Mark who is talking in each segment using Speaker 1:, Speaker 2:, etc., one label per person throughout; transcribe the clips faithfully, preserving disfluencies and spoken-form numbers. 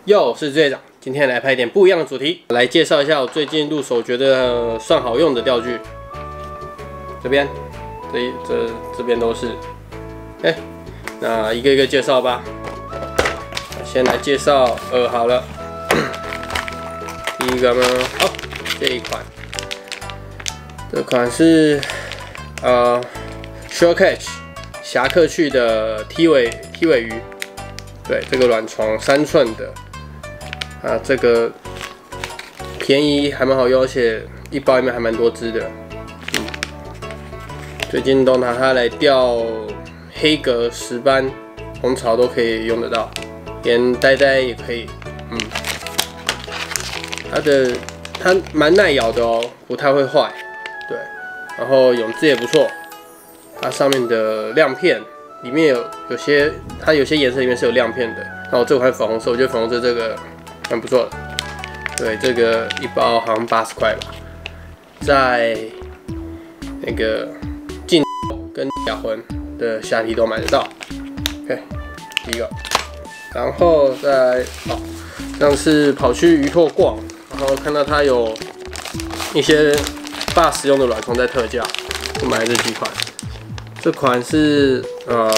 Speaker 1: 哟，我是队长，今天来拍一点不一样的主题，来介绍一下我最近入手觉得、呃、算好用的钓具。这边，这这这边都是，哎、欸，那一个一个介绍吧。先来介绍二好了，第一个呢，哦，这一款，这款是呃 Shore Catch 侠客趣的踢尾踢尾鱼，对，这个软床三寸的。 啊，这个便宜还蛮好用，而且一包里面还蛮多只的。嗯，最近都拿它来钓黑格、石斑、红潮都可以用得到，连呆呆也可以。嗯，它的它蛮耐咬的哦，不太会坏。对，然后泳质也不错。它上面的亮片里面有有些，它有些颜色里面是有亮片的。然后这款粉红色，我觉得粉红色这个。 蛮不错的，对，这个一包好像八十块吧，在那个晋跟雅魂的虾皮都买得到。OK， 第一个，然后再哦，上次跑去鱼拓逛，然后看到它有一些爸使用的软床在特价，我买了这几款。这款是呃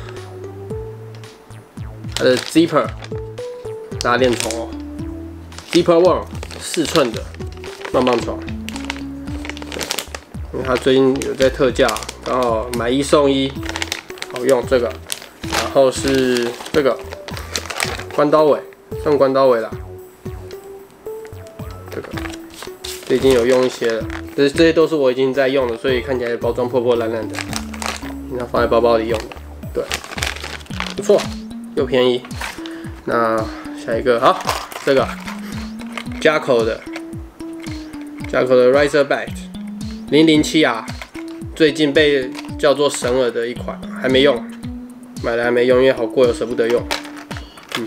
Speaker 1: 它的 Zipper 拉链床哦。 Zipper One 四寸的棒棒床，因为它最近有在特价，刚好买一送一，好用这个。然后是这个关刀尾，算关刀尾啦。这个这已经有用一些了，这这些都是我已经在用了，所以看起来包装破破烂烂的，平常放在包包里用的。对，不错，又便宜。那下一个好，这个。 加口的，加口的 Razorback 零零七 R， 最近被叫做神耳的一款，还没用，买了还没用，因为好贵，我舍不得用。嗯，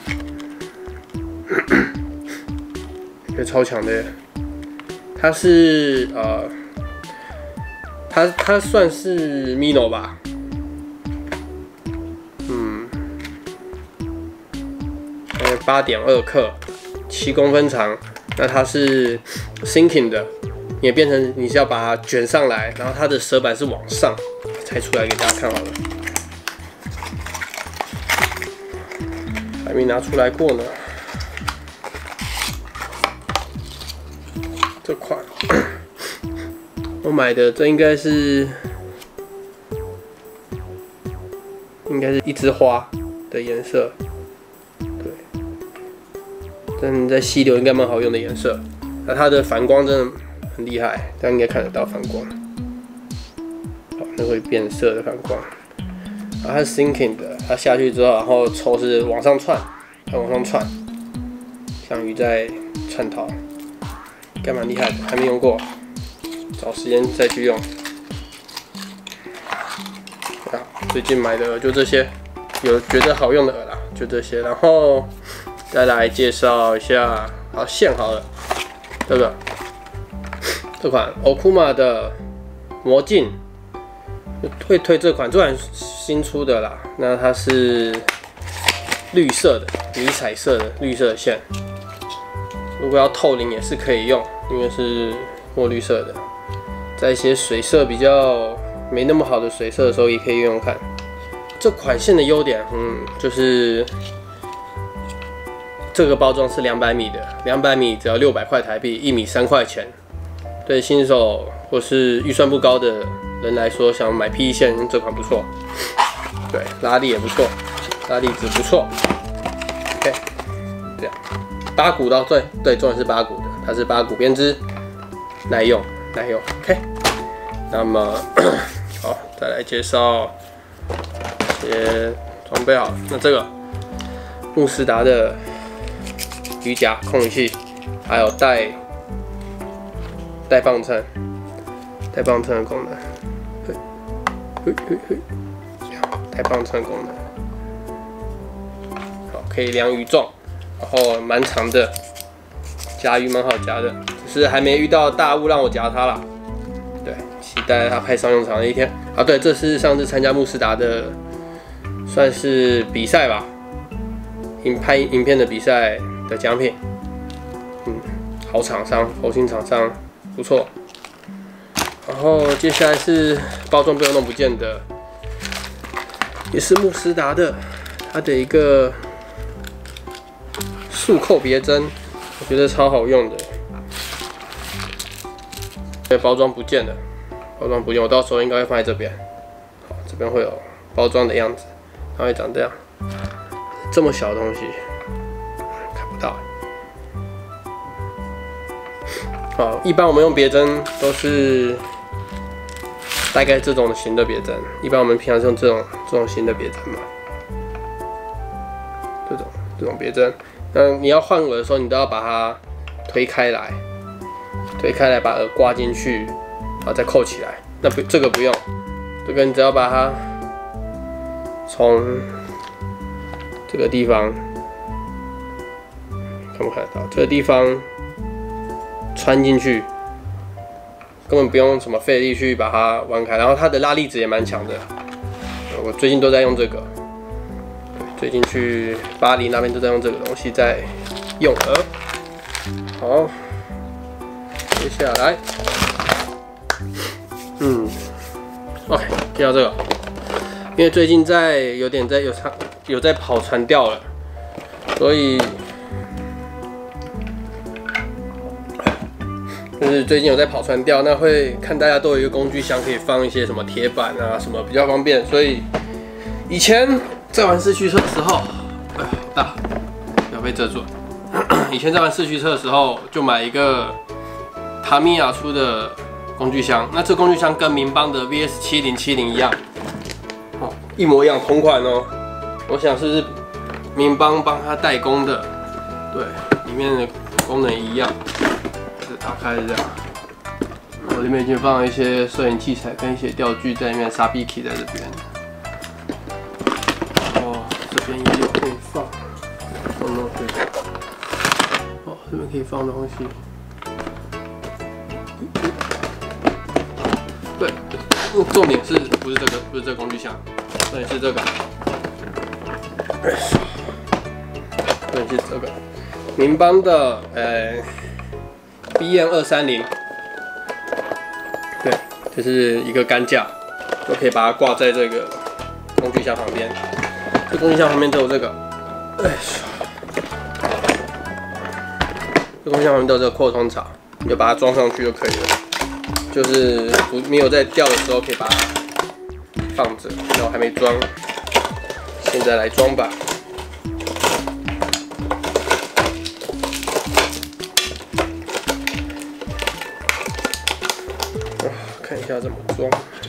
Speaker 1: 也超强的，它是呃，它它算是 Mino 吧，嗯，呃，八点二克，七公分长。 那它是 sinking 的，也变成你是要把它卷上来，然后它的舌板是往上，拆出来给大家看好了。还没拿出来过呢。这款我买的，这应该是应该是一枝花的颜色。 但在溪流应该蛮好用的颜色，那它的反光真的很厉害，大家应该看得到反光。好，那会变色的反光。然后它是 sinking 的，它下去之后，然后抽是往上窜，它往上窜，像鱼在窜逃，应该蛮厉害的，还没用过，找时间再去用。啊，最近买的就这些，有觉得好用的饵啦，就这些，然后。 再来介绍一下，好线好了，这个这款 Okuma 的魔镜，会推这款，这款新出的啦。那它是绿色的，迷彩色的绿色的线，如果要透灵也是可以用，因为是墨绿色的，在一些水色比较没那么好的水色的时候，也可以用用看。这款线的优点，嗯，就是。 这个包装是两百米的，两百米只要六百块台币，一米三块钱。对新手或是预算不高的人来说，想买 P E 线这款不错。对，拉力也不错，拉力值不错。OK， 这样，八股刀，对对，重点是八股的，它是八股编织，耐用耐用。OK， 那么好，再来介绍一些装备好了。那这个慕斯达的。 鱼夹控鱼器，还有带带磅秤，带磅秤的功能，嘿，嘿嘿嘿，带磅秤的功能，好，可以量鱼重，然后蛮长的，夹鱼蛮好夹的，只是还没遇到大物让我夹它啦。对，期待它派上用场的一天。啊，对，这是上次参加慕斯达的，算是比赛吧，影拍影片的比赛。 的奖品。嗯，好厂商，佛心厂商，不错。然后接下来是包装被我弄不见的，也是慕斯达的，它的一个束扣别针，我觉得超好用的。对，包装不见了，包装不见，我到时候应该会放在这边。好，这边会有包装的样子，它会长这样。这么小的东西看不到。好，一般我们用别针都是大概这种型的别针，一般我们平常是用这种这种型的别针嘛，这种这种别针。那你要换耳的时候，你都要把它推开来，推开来把耳刮进去，然后再扣起来。那不这个不用，这个你只要把它从这个地方，看不看得到？这个地方穿进去，根本不用什么费力去把它弯开。然后它的拉力值也蛮强的，我最近都在用这个。最近去巴黎那边都在用这个东西在用耳。好，接下来，嗯 ，OK， 介绍这个，因为最近在有点在有场有在跑船钓了，所以就是最近有在跑船钓，那会看大家都有一个工具箱可以放一些什么铁板啊什么比较方便，所以以前在玩四驱车的时候，哎，好大，不要被遮住了。以前在玩四驱车的时候，就买一个塔米亚出的工具箱，那这工具箱跟民邦的 V S 七零七零一样，哦，一模一样，同款哦。我想是不是民邦帮他代工的？对，里面的功能一样，是打开是这样。我里面已经放了一些摄影器材跟一些钓具在里面，沙比 key 在这边。哦，这边也有可以放，放东西。哦，这边可以放东西。对，重点是不是这个？不是这个工具箱，重点是这个。重点是这个，民邦的呃 B N 二三零，对，这是一个杆架，就可以把它挂在这个工具箱旁边。这工具箱旁边都有这个，哎，这工具箱旁边都有这个扩充槽，你就把它装上去就可以了。就是不没有在钓的时候可以把它放着，那我还没装，现在来装吧。看一下怎么装。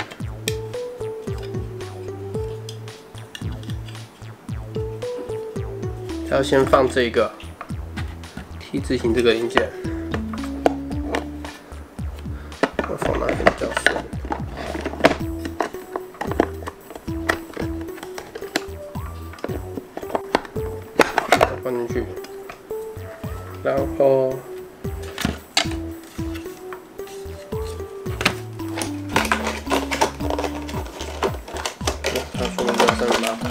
Speaker 1: 要先放这个 T 字形这个零件。放哪边比较顺？放进去，然后他说要三十八，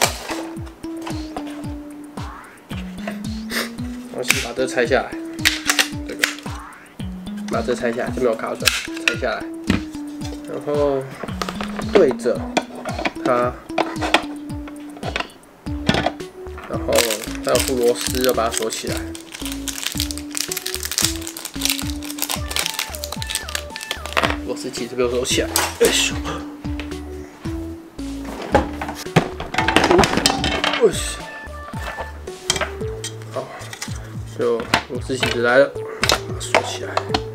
Speaker 1: 然后先把这拆下来，这个把这拆下来，这没有卡榫。拆下来，然后对着它，然后还有副螺丝要把它锁起来。螺丝起子被我锁起来，哎呦，哎呦，好，就螺丝起子来了，把它锁起来。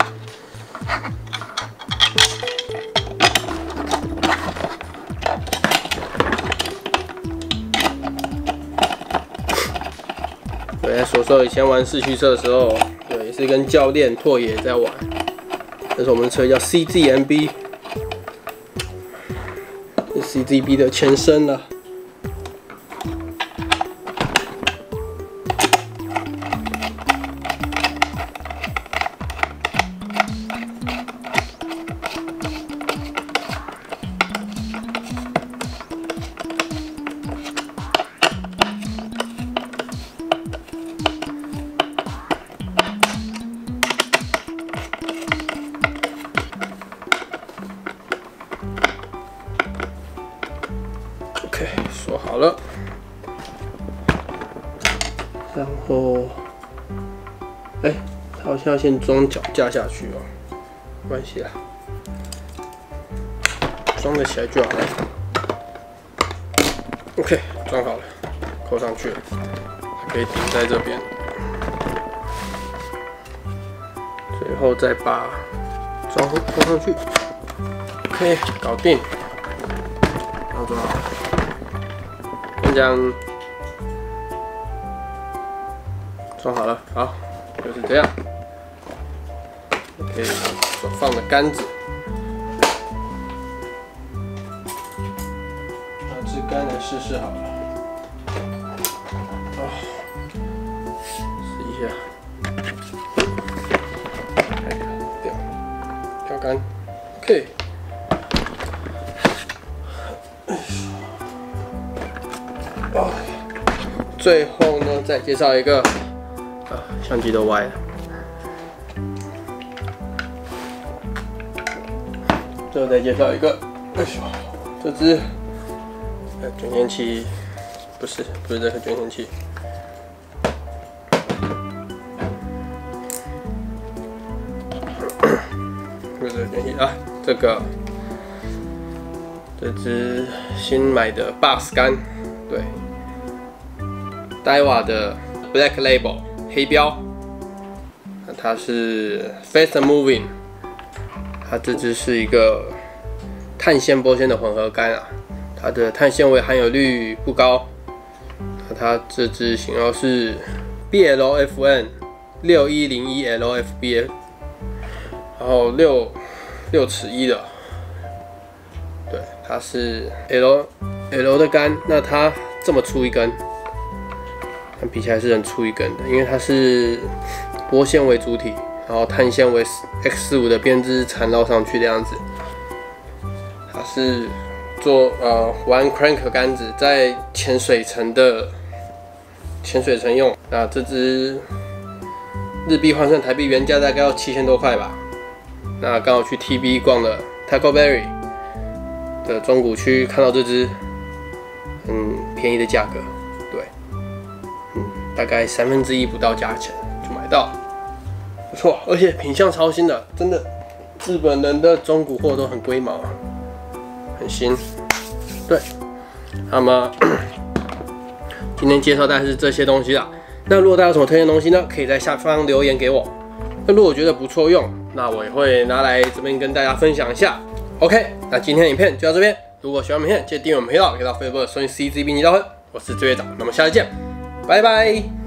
Speaker 1: 对，所说以前玩四驱车的时候，对，也是跟教练拓野在玩。但是我们的车叫 C Z M B， 是 C Z B 的前身了。 后，哎、欸，它好像要先装脚架下去哦，没关系啦，装得起来就好了。OK， 装好了，扣上去了，还可以顶在这边。最后再把装扣上去 ，OK， 搞定。然后装好了，这样。 装好了，好，就是这样。可以所放的杆子，拿支杆来试试好了。啊，试一下，哎呀，掉，掉杆 ，OK。啊，最后呢，再介绍一个。 啊，相机都歪了。最后再介绍一个，哎呦，这只呃卷线器，不是不是这个卷线器，不是这个卷线器啊，这个这只新买的 box 杆，对，戴瓦的 Black Label。 黑标，它是 Fast Moving， 它这支是一个碳纤玻纤的混合杆啊，它的碳纤维含有率不高，它这支型号是 B L F N 六一零一 L F B， 然后六六尺一的，对，它是 L L 的杆，那它这么粗一根。 比起来是很粗一根的，因为它是玻纤为主体，然后碳纤维 X 四十五的编织缠绕上去的样子。它是做呃玩 crank 杆子，在潜水层的潜水层用。那这支日币换算台币原价大概要七千多块吧。那刚好去 T B 逛了 Taco Berry 的中古区，看到这支很便宜的价格。 大概三分之一不到价钱就买到，不错，而且品相超新的，真的，日本人的中古货都很龟毛，很新。对，那么今天介绍大概是这些东西啦。那如果大家有什么推荐的东西呢，可以在下方留言给我。那如果觉得不错用，那我也会拿来这边跟大家分享一下。OK， 那今天的影片就到这边。如果喜欢影片，记得订阅我们频道，可以到 Facebook 搜寻 C Z B 你到分。我是志月长，那么下次见。 拜拜。